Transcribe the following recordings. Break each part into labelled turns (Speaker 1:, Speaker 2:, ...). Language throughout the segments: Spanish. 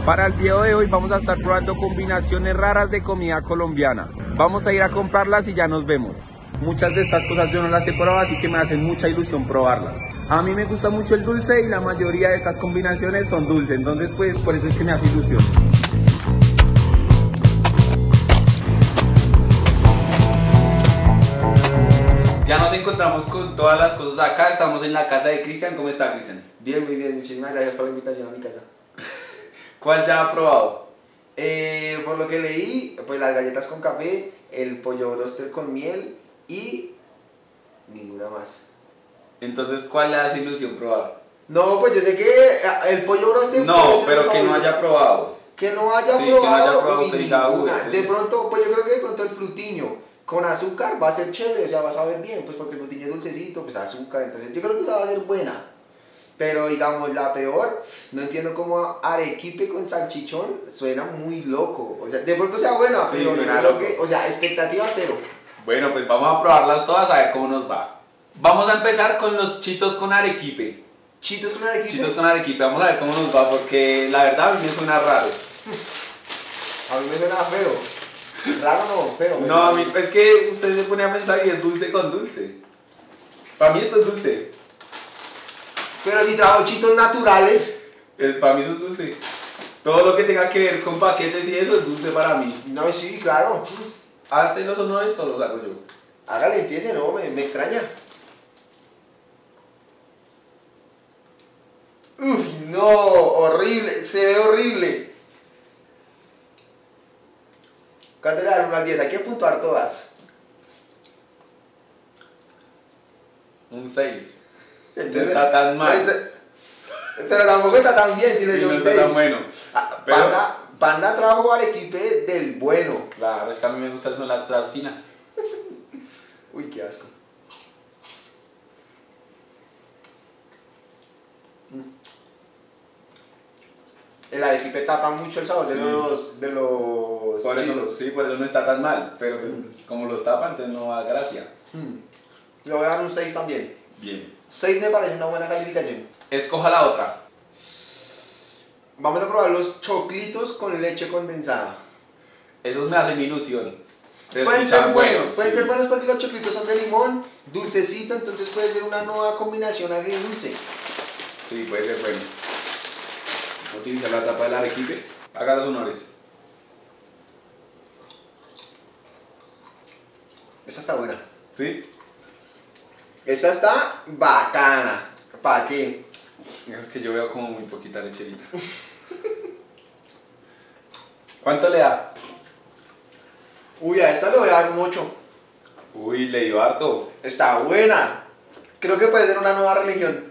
Speaker 1: Para el video de hoy vamos a estar probando combinaciones raras de comida colombiana. Vamos a ir a comprarlas y ya nos vemos. Muchas de estas cosas yo no las he probado, así que me hacen mucha ilusión probarlas. A mí me gusta mucho el dulce y la mayoría de estas combinaciones son dulces, entonces pues por eso es que me hace ilusión. Ya nos encontramos con todas las cosas acá, estamos en la casa de Cristian. ¿Cómo está, Cristian?
Speaker 2: Bien, muy bien, muchísimas gracias por la invitación a mi casa.
Speaker 1: ¿Cuál ya ha probado?
Speaker 2: Por lo que leí, pues las galletas con café, el pollo broster con miel y ninguna más.
Speaker 1: Entonces, ¿cuál le hace ilusión probar?
Speaker 2: No, pues yo sé que el pollo broster...
Speaker 1: No, pero que no haya probado.
Speaker 2: Que no haya
Speaker 1: sí,
Speaker 2: probado,
Speaker 1: que no haya probado
Speaker 2: y ninguna.
Speaker 1: sí.
Speaker 2: De pronto, pues yo creo que de pronto el frutiño con azúcar va a ser chévere, o sea, va a saber bien, pues porque el frutiño es dulcecito, pues azúcar, entonces yo creo que esa va a ser buena. Pero digamos, la peor, no entiendo cómo arequipe con salchichón suena muy loco. O sea, de pronto sea buena,
Speaker 1: sí,
Speaker 2: pero
Speaker 1: suena
Speaker 2: yo creo
Speaker 1: loco.
Speaker 2: que, o sea, expectativa cero.
Speaker 1: Bueno, pues vamos a probarlas todas a ver cómo nos va. Vamos a empezar con los chitos con arequipe.
Speaker 2: ¿Chitos con arequipe?
Speaker 1: Chitos con arequipe, vamos a ver cómo nos va, porque la verdad a mí me suena raro.
Speaker 2: A mí me suena feo. Raro no, feo.
Speaker 1: No, a mí, es que usted se pone a pensar y es dulce con dulce. Para mí esto es dulce.
Speaker 2: Pero si trajo chitos naturales.
Speaker 1: Para mí eso es dulce. Todo lo que tenga que ver con paquetes y eso es dulce para mí.
Speaker 2: No, sí, claro.
Speaker 1: ¿Hace los honores o los hago yo?
Speaker 2: Hágale, empiece, no, me extraña. Uf, no, horrible, se ve horrible. ¿Cuánto le dan 1 al 10? Hay que puntuar todas.
Speaker 1: Un 6. No está tan mal.
Speaker 2: Pero tampoco está tan bien si le doy un 6.
Speaker 1: No está tan bueno.
Speaker 2: Pero... Panda trajo arequipe del bueno.
Speaker 1: Claro, es que a mí me gustan son las cosas finas.
Speaker 2: Uy, qué asco. El arequipe tapa mucho el sabor, sí, de los
Speaker 1: por
Speaker 2: chitos.
Speaker 1: Eso, sí, por eso no está tan mal, pero pues como los tapan, entonces no da gracia.
Speaker 2: Le voy a dar un 6 también.
Speaker 1: Bien.
Speaker 2: 6 me parece una buena calificación.
Speaker 1: Escoja la otra.
Speaker 2: Vamos a probar los choclitos con leche condensada.
Speaker 1: Esos me hacen ilusión.
Speaker 2: Pueden ser buenos,
Speaker 1: sí.
Speaker 2: Pueden ser buenos porque los choclitos son de limón, dulcecito, entonces puede ser una nueva combinación agridulce.
Speaker 1: Sí, puede ser bueno. Utiliza la tapa del arequipe. Haga los honores.
Speaker 2: Esa está buena.
Speaker 1: ¿Sí?
Speaker 2: Esa está bacana. ¿Para qué?
Speaker 1: Es que yo veo como muy poquita lecherita. ¿Cuánto le da?
Speaker 2: Uy, a esta le voy a dar un 8.
Speaker 1: Uy, le dio harto.
Speaker 2: Está buena. Creo que puede ser una nueva religión.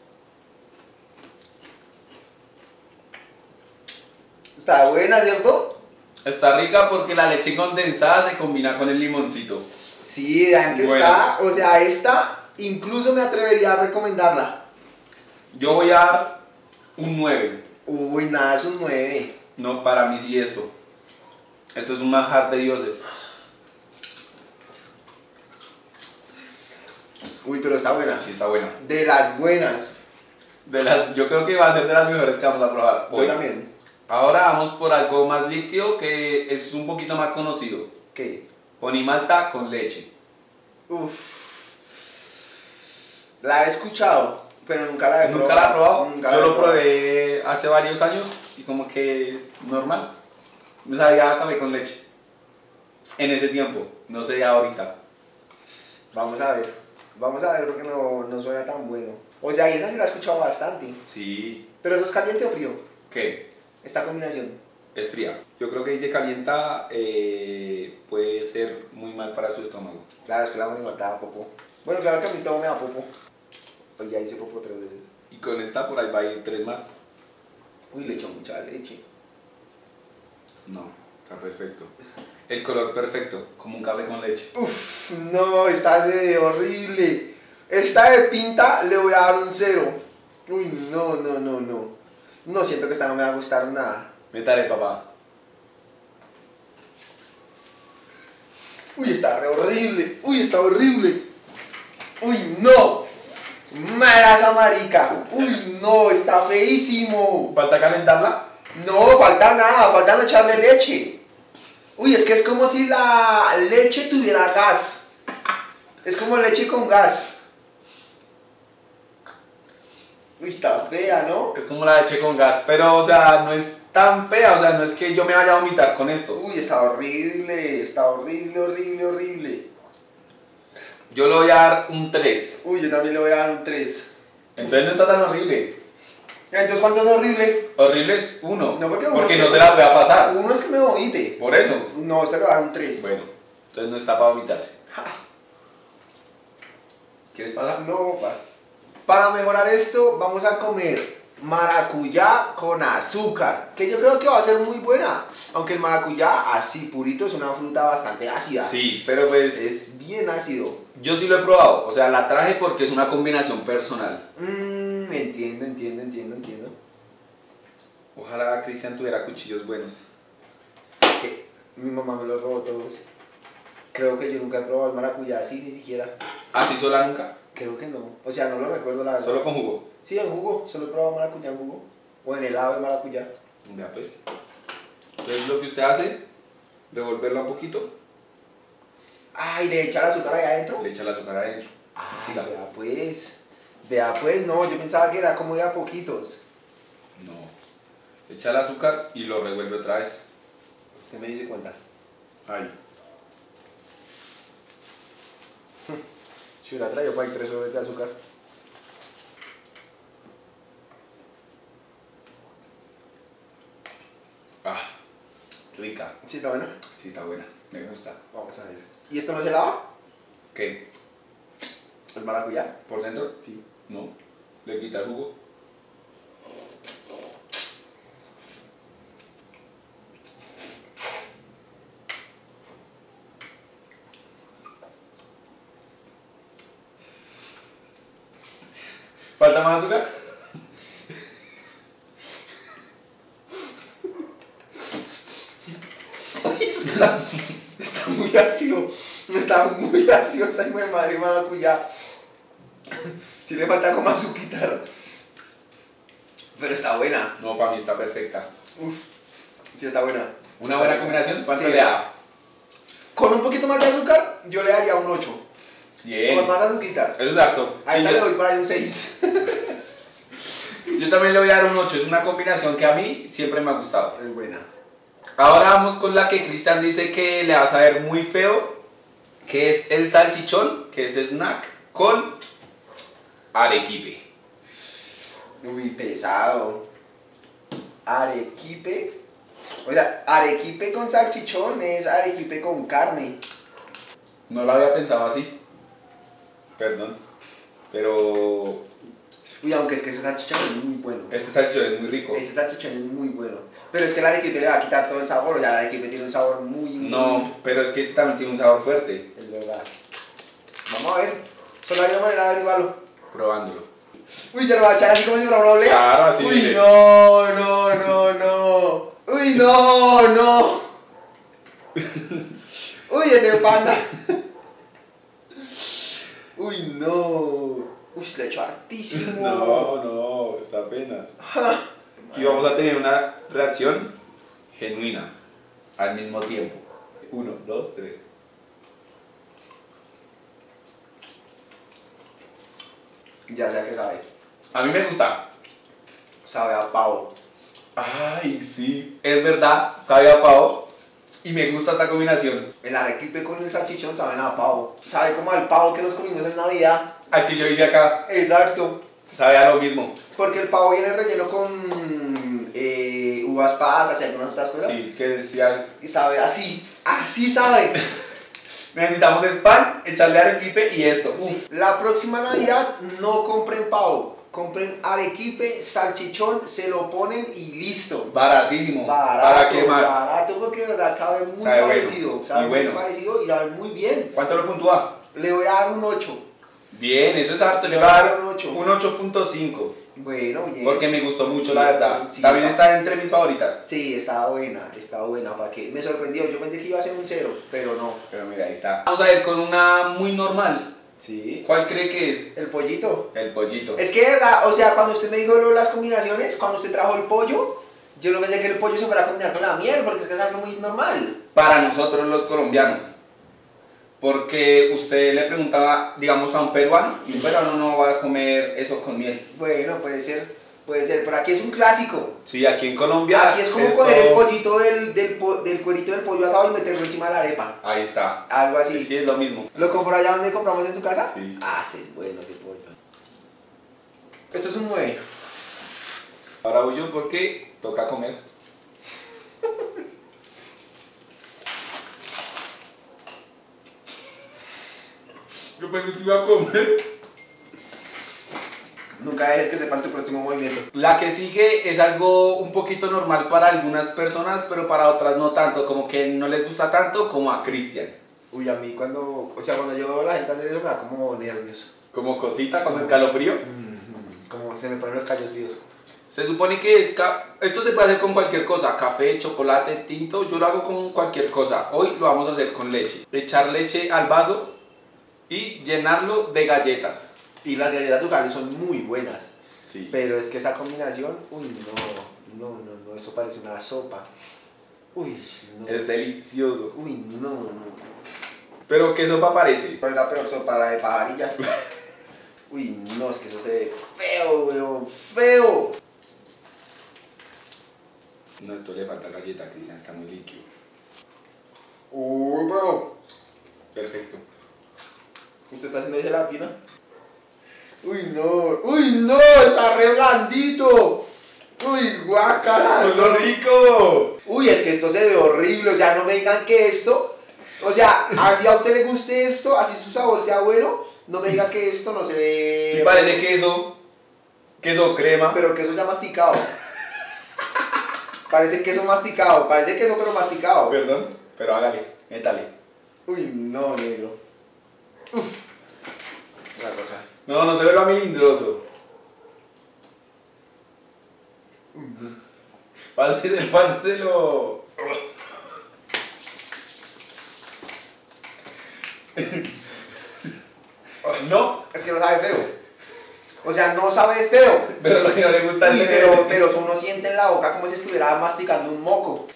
Speaker 2: Está buena, ¿cierto?
Speaker 1: Está rica porque la leche condensada se combina con el limoncito.
Speaker 2: Sí, vean que
Speaker 1: bueno.
Speaker 2: Está, o sea, esta incluso me atrevería a recomendarla.
Speaker 1: Yo voy a dar un 9.
Speaker 2: Uy, nada, es un 9.
Speaker 1: No, para mí sí esto. Esto es un manjar de dioses.
Speaker 2: Uy, pero está buena.
Speaker 1: Sí, está buena.
Speaker 2: De las buenas.
Speaker 1: Yo creo que va a ser de las mejores que vamos a probar hoy.
Speaker 2: Yo también.
Speaker 1: Ahora vamos por algo más líquido que es un poquito más conocido.
Speaker 2: ¿Qué?
Speaker 1: Ponimalta con leche.
Speaker 2: Uf. La he escuchado, pero nunca la he probado.
Speaker 1: ¿Nunca la he probado?
Speaker 2: Nunca
Speaker 1: Yo
Speaker 2: la he
Speaker 1: lo
Speaker 2: probado.
Speaker 1: probé hace varios años y como que es normal. Me sabía a café con leche. En ese tiempo, no sé ahorita.
Speaker 2: Vamos a ver porque no suena tan bueno. O sea, y esa sí la he escuchado bastante.
Speaker 1: Sí.
Speaker 2: Pero eso es caliente o frío,
Speaker 1: ¿Qué?
Speaker 2: esta combinación.
Speaker 1: Es fría. Yo creo que si se calienta puede ser muy mal para su estómago.
Speaker 2: Claro, es que la monimalta da popo. Bueno, claro que a mí todo me da popo. Pues ya hice popo 3 veces.
Speaker 1: Y con esta por ahí va a ir 3 más.
Speaker 2: Uy, le echo mucha leche.
Speaker 1: No, está perfecto. El color perfecto, como un café con leche.
Speaker 2: Uf, no, esta se ve horrible. Esta de pinta le voy a dar un 0. Uy, no. No, siento que esta no me va a gustar nada.
Speaker 1: Métale, papá.
Speaker 2: Uy, está re horrible. Uy, está horrible. Uy, no. Mala esa marica. Uy, no, está feísimo.
Speaker 1: ¿Falta calentarla?
Speaker 2: No, falta nada, falta no echarle leche. Uy, es que es como si la leche tuviera gas. Es como leche con gas. Uy, está fea, ¿no?
Speaker 1: Es como la leche con gas, pero o sea, no es tan fea, o sea, no es que yo me vaya a vomitar con esto.
Speaker 2: Uy, está horrible, horrible.
Speaker 1: Yo le voy a dar un 3.
Speaker 2: Uy, yo también le voy a dar un 3.
Speaker 1: Entonces no está tan horrible.
Speaker 2: Entonces, ¿cuánto es horrible?
Speaker 1: Horrible es 1.
Speaker 2: No, porque
Speaker 1: no se la voy a pasar.
Speaker 2: Uno es que me vomite.
Speaker 1: Por eso.
Speaker 2: No, este le va a dar un 3.
Speaker 1: Bueno, entonces no está para vomitarse. ¿Quieres pasar?
Speaker 2: No, pa. Para mejorar esto, vamos a comer maracuyá con azúcar, que yo creo que va a ser muy buena. Aunque el maracuyá, así purito, es una fruta bastante ácida.
Speaker 1: Sí, pero pues...
Speaker 2: Es bien ácido.
Speaker 1: Yo sí lo he probado, o sea, la traje porque es una combinación personal.
Speaker 2: Entiendo.
Speaker 1: Ojalá Cristian tuviera cuchillos buenos.
Speaker 2: Que mi mamá me los robó todos. Creo que yo nunca he probado el maracuyá así, ni siquiera.
Speaker 1: ¿Ah, sí sola nunca?
Speaker 2: Creo que no. O sea, no lo recuerdo la verdad.
Speaker 1: ¿Solo con jugo?
Speaker 2: Sí, en jugo. Solo he probado maracuyá en jugo. O en helado de maracuyá.
Speaker 1: Vea pues. Entonces lo que usted hace, revolverla un poquito,
Speaker 2: Ah, y le echa el azúcar ahí adentro.
Speaker 1: le echa el azúcar adentro.
Speaker 2: Ah,
Speaker 1: Siga.
Speaker 2: vea pues. Vea pues, no, yo pensaba que era como de a poquitos.
Speaker 1: No. Le echa el azúcar y lo revuelve otra vez.
Speaker 2: Usted me dice cuenta.
Speaker 1: Ahí.
Speaker 2: Si hubiera traído para ahí 3 sobres de azúcar.
Speaker 1: Ah, rica.
Speaker 2: ¿Sí está buena?
Speaker 1: Sí, está buena. Me gusta.
Speaker 2: Vamos a ver. ¿Y esto no se lava?
Speaker 1: ¿Qué?
Speaker 2: ¿El maracuyá?
Speaker 1: ¿Por dentro?
Speaker 2: Sí.
Speaker 1: No. Le quita el jugo. ¿Falta más azúcar?
Speaker 2: Uy, está muy ácido. Está muy ácido esa hijo de madre maracuyá. Si le falta como azuquitar. Pero está buena.
Speaker 1: No, para mí está perfecta.
Speaker 2: Uf, sí está buena.
Speaker 1: ¿Una buena combinación? ¿Cuánto
Speaker 2: Sí.
Speaker 1: le da?
Speaker 2: Con un poquito más de azúcar, yo le daría un 8.
Speaker 1: Bien.
Speaker 2: Con más azuquitar.
Speaker 1: Eso es harto.
Speaker 2: A esta
Speaker 1: Sí,
Speaker 2: le doy por ahí un 6.
Speaker 1: yo también le voy a dar un 8. Es una combinación que a mí siempre me ha gustado.
Speaker 2: Es buena.
Speaker 1: Ahora vamos con la que Cristian dice que le va a saber muy feo, que es el salchichón, que es snack, con arequipe.
Speaker 2: Uy, pesado. Arequipe. O sea, arequipe con salchichón es arequipe con carne.
Speaker 1: No lo había pensado así. Perdón. Pero
Speaker 2: Uy, aunque es que ese salchichón es muy bueno.
Speaker 1: este salchichón es muy rico.
Speaker 2: Ese salchichón es muy bueno. Pero es que el arequipe le va a quitar todo el sabor. O sea, el arequipe tiene un sabor muy...
Speaker 1: No, pero es que este también tiene un sabor fuerte.
Speaker 2: Es verdad. Vamos a ver. Solo hay una manera de averiguarlo.
Speaker 1: Probándolo.
Speaker 2: Uy, se lo va a echar así como si fuera una oblea.
Speaker 1: Claro, así.
Speaker 2: Uy,
Speaker 1: mire.
Speaker 2: no. Uy, no. Uy, ese panda. Uy, no. Uy, le echo hartísimo.
Speaker 1: No, está apenas. Y vamos a tener una reacción genuina al mismo tiempo. 1, 2, 3.
Speaker 2: Ya sé a qué sabe.
Speaker 1: A mí me gusta.
Speaker 2: Sabe a pavo.
Speaker 1: Ay, sí. Es verdad, sabe a pavo. Y me gusta esta combinación.
Speaker 2: El arequipe con el salchichón saben a pavo. Sabe como al pavo que nos comimos en Navidad.
Speaker 1: Al que yo hice acá,
Speaker 2: Exacto.
Speaker 1: sabe a lo mismo.
Speaker 2: Porque el pavo viene relleno con uvas pasas y algunas otras cosas.
Speaker 1: Sí, que decía,
Speaker 2: Y sabe así. Así sabe.
Speaker 1: necesitamos es pan, echarle arequipe y esto.
Speaker 2: Sí. La próxima Navidad no compren pavo. Compren arequipe, salchichón, se lo ponen y listo.
Speaker 1: Baratísimo.
Speaker 2: Barato,
Speaker 1: ¿Para qué más?
Speaker 2: Barato porque de verdad sabe muy
Speaker 1: Sabe bueno.
Speaker 2: parecido.
Speaker 1: Y
Speaker 2: Sabe
Speaker 1: bueno.
Speaker 2: muy parecido y sabe muy bien.
Speaker 1: ¿Cuánto lo puntúa?
Speaker 2: Le voy a dar un 8.
Speaker 1: Bien, eso es harto.
Speaker 2: Le
Speaker 1: Yo
Speaker 2: voy
Speaker 1: voy
Speaker 2: a
Speaker 1: a
Speaker 2: dar
Speaker 1: dar
Speaker 2: un 8.
Speaker 1: un 8.5.
Speaker 2: Bueno, bien.
Speaker 1: Porque me gustó mucho, la verdad.
Speaker 2: Sí,
Speaker 1: También está entre mis favoritas.
Speaker 2: Sí, estaba buena, ¿para qué? Me sorprendió, yo pensé que iba a ser un 0, pero no.
Speaker 1: Pero mira, ahí está. Vamos a ver con una muy normal.
Speaker 2: Sí.
Speaker 1: ¿Cuál cree que es?
Speaker 2: El pollito.
Speaker 1: El pollito.
Speaker 2: Es que, o sea, cuando usted me dijo lo de las combinaciones, cuando usted trajo el pollo, Yo no pensé que el pollo se fuera a combinar con la miel, porque es que es algo muy normal.
Speaker 1: Para nosotros los colombianos. Porque usted le preguntaba, digamos, a un peruano, y un peruano no va a comer eso con miel.
Speaker 2: Bueno, puede ser, pero aquí es un clásico.
Speaker 1: Sí, aquí en Colombia.
Speaker 2: Aquí es como coger el pollito del cuerito del pollo asado y meterlo encima de la arepa.
Speaker 1: Ahí está.
Speaker 2: Algo así.
Speaker 1: Sí, sí, es lo mismo.
Speaker 2: ¿Lo compró allá donde compramos en su casa?
Speaker 1: Sí.
Speaker 2: Ah, sí, es bueno ese pollo. Esto es un 9.
Speaker 1: Ahora voy yo porque toca comer. Yo pensé que iba a comer.
Speaker 2: Nunca dejes que sepan tu próximo movimiento.
Speaker 1: La que sigue es algo un poquito normal para algunas personas, pero para otras no tanto, como que no les gusta tanto como a Cristian.
Speaker 2: Uy, a mí cuando yo veo a la gente hacer eso me da como nervios.
Speaker 1: Como cosita, como escalofrío.
Speaker 2: Como se me ponen los callos fríos.
Speaker 1: Se supone que esto se puede hacer con cualquier cosa, café, chocolate, tinto, yo lo hago con cualquier cosa. Hoy lo vamos a hacer con leche. Echar leche al vaso y llenarlo de galletas.
Speaker 2: Y las galletas Ducales son muy buenas.
Speaker 1: Sí.
Speaker 2: Pero es que esa combinación, uy, no, eso parece una sopa. Uy, no.
Speaker 1: Es delicioso.
Speaker 2: Uy, no.
Speaker 1: Pero ¿qué sopa parece?
Speaker 2: Pero es la peor sopa, la de pajarilla. Uy, no, es que eso se ve feo, weón, feo.
Speaker 1: No, esto le falta galleta, Cristian, está muy líquido.
Speaker 2: Uy, pero
Speaker 1: Perfecto.
Speaker 2: ¿usted está haciendo gelatina? Uy, no, está re blandito. Uy, guácala.
Speaker 1: ¡Lo rico!
Speaker 2: Uy, es que esto se ve horrible, o sea, no me digan que esto, o sea, así a usted le guste esto, así su sabor sea bueno, no me diga que esto no se ve...
Speaker 1: Sí parece queso crema.
Speaker 2: Pero queso ya masticado. Parece queso masticado, parece queso pero masticado.
Speaker 1: Perdón, pero hágale, métale.
Speaker 2: Uy, no, negro. Uf. Una cosa.
Speaker 1: No se vuelva milindroso. Páseselo. No,
Speaker 2: Es que no sabe feo. O sea, no sabe feo.
Speaker 1: pero lo que no le gusta
Speaker 2: Uy,
Speaker 1: es
Speaker 2: pero uno siente en la boca como si estuviera masticando un moco.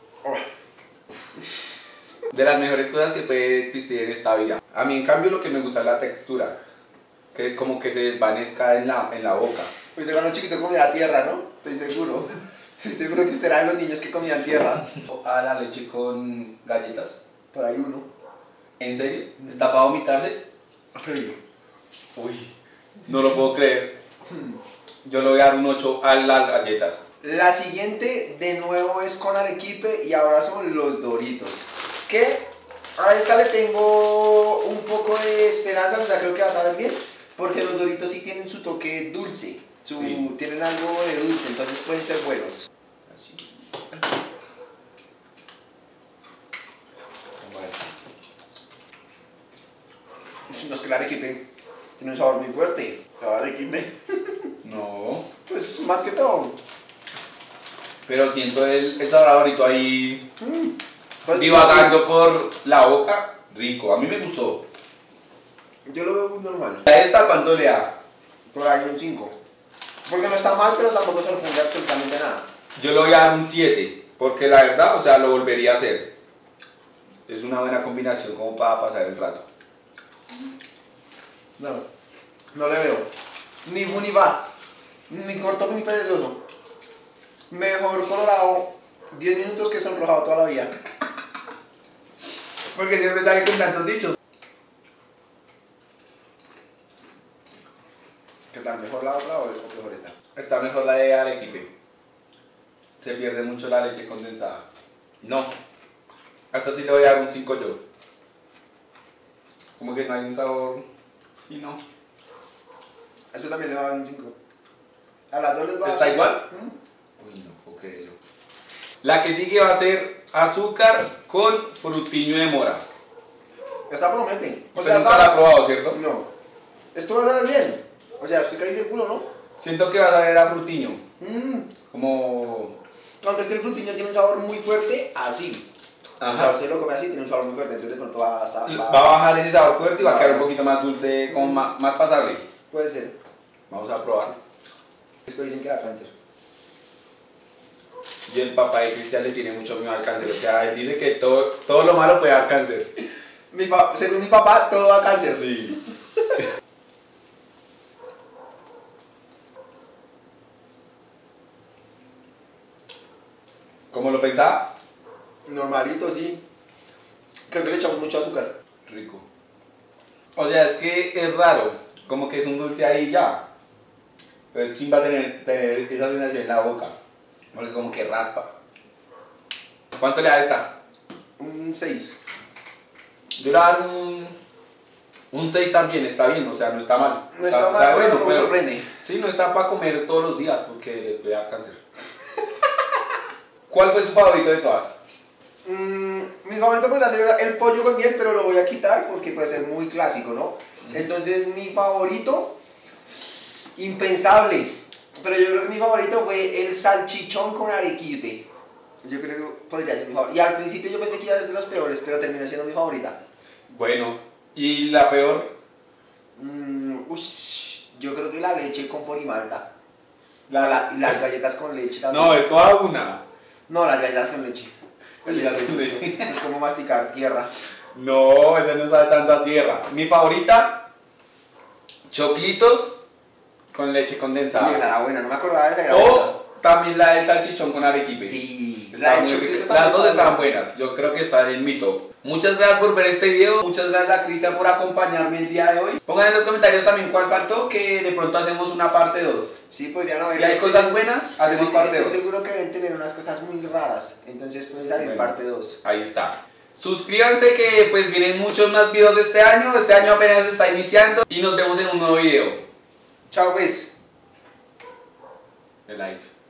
Speaker 1: de las mejores cosas que puede existir en esta vida. A mí, en cambio, lo que me gusta es la textura. Que como que se desvanezca en la boca.
Speaker 2: Pues de cuando chiquito comía tierra, ¿no? Estoy seguro. Estoy seguro que usted era de los niños que comían tierra.
Speaker 1: A la leche con galletas.
Speaker 2: Por ahí uno.
Speaker 1: ¿En serio? ¿Está para vomitarse? Uy, no lo puedo creer. Yo le voy a dar un 8 a las galletas.
Speaker 2: La siguiente de nuevo es con arequipe y ahora son los Doritos. Que a esta le tengo un poco de esperanza, o sea, creo que va a saber bien. Porque los Doritos sí tienen su toque dulce.
Speaker 1: Sí.
Speaker 2: Tienen algo de dulce, entonces pueden ser buenos. Así. No es que el arequipe tiene un sabor muy fuerte. El arequipe,
Speaker 1: No,
Speaker 2: pues más que todo.
Speaker 1: pero siento el sabor ahorita ahí
Speaker 2: Pues,
Speaker 1: divagando por la boca. Rico, a mí me gustó.
Speaker 2: yo lo veo muy normal.
Speaker 1: ¿A esta cuánto le da?
Speaker 2: Por ahí un 5. Porque no está mal, pero tampoco se sorprende absolutamente nada.
Speaker 1: Yo le voy a dar un 7, porque la verdad, o sea, lo volvería a hacer. Es una buena combinación como para pasar el rato.
Speaker 2: No le veo. Ni fu ni va. Ni corto ni perezoso. Mejor colorado 10 minutos que sonrojado toda la vida.
Speaker 1: Porque siempre sale con tantos dichos.
Speaker 2: ¿Qué tal? ¿Mejor la otra o mejor esta?
Speaker 1: Está mejor la de arequipe. Se pierde mucho la leche condensada. No. Hasta sí le voy a dar un 5 yo. Como que no hay un sabor. Sí, no.
Speaker 2: Eso también le va a dar un 5. A las dos les va a dar.
Speaker 1: ¿Está igual? Uy, no puedo creerlo. La que sigue va a ser azúcar con frutiño de mora.
Speaker 2: Esta promete.
Speaker 1: Usted nunca la ha probado, ¿cierto?
Speaker 2: No. Esto va a saber bien. O sea, estoy casi seguro, ¿no?
Speaker 1: Siento que va a saber a frutiño.
Speaker 2: Mmm.
Speaker 1: Como...
Speaker 2: Aunque es que el frutiño tiene un sabor muy fuerte, así.
Speaker 1: Ajá.
Speaker 2: O sea, usted lo come así, tiene un sabor muy fuerte, entonces de pronto va
Speaker 1: Va a bajar ese sabor fuerte y va a quedar un poquito más dulce, como más pasable.
Speaker 2: Puede ser.
Speaker 1: Vamos a probar.
Speaker 2: Esto dicen que da cáncer.
Speaker 1: Y el papá de Cristian le tiene mucho miedo al cáncer. O sea, él dice que todo lo malo puede dar cáncer.
Speaker 2: Según mi papá, todo da cáncer.
Speaker 1: Sí. ¿Cómo lo pensaba?
Speaker 2: Normalito, sí. Creo que le echamos mucho azúcar.
Speaker 1: Rico. O sea, es que es raro. Como que es un dulce ahí ya. Pero es chimba tener esa sensación en la boca. Porque como que raspa. ¿Cuánto le da esta?
Speaker 2: Un 6.
Speaker 1: Yo le voy a dar un 6 también, está bien, o sea, no está mal.
Speaker 2: No está mal, bueno, no me sorprende.
Speaker 1: Sí, no está para comer todos los días porque les puede dar cáncer. ¿Cuál fue su favorito de todas?
Speaker 2: Mi favorito podría ser el pollo con miel, pero lo voy a quitar porque puede ser muy clásico, ¿no? Entonces mi favorito, impensable, pero yo creo que mi favorito fue el salchichón con arequipe. Yo creo que podría ser mi favorito. Y al principio yo pensé que iba a ser de los peores, pero terminó siendo mi favorita.
Speaker 1: Bueno, ¿y la peor?
Speaker 2: Yo creo que la leche con porimalta. Y las galletas con leche también.
Speaker 1: No, de toda una.
Speaker 2: No, las galletas con leche.
Speaker 1: Galletas con leche.
Speaker 2: Eso es como masticar tierra.
Speaker 1: No, esa no sabe tanto a tierra. Mi favorita, choclitos con leche condensada.
Speaker 2: Sí, esa era buena, no me acordaba de esa. Era buena.
Speaker 1: O también la del salchichón con arequipe.
Speaker 2: Sí,
Speaker 1: Estaba muy rica. Las dos estaban buenas, yo creo que están en mi top. Muchas gracias por ver este video, muchas gracias a Cristian por acompañarme el día de hoy. Pongan en los comentarios también cuál faltó, que de pronto hacemos una parte 2.
Speaker 2: Sí, podrían haber.
Speaker 1: Si hay cosas buenas, hacemos parte 2.
Speaker 2: Estoy seguro que deben tener unas cosas muy raras, entonces puede salir parte 2.
Speaker 1: Ahí está. Suscríbanse que pues vienen muchos más videos este año apenas está iniciando y nos vemos en un nuevo video.
Speaker 2: Chao pues.
Speaker 1: De likes.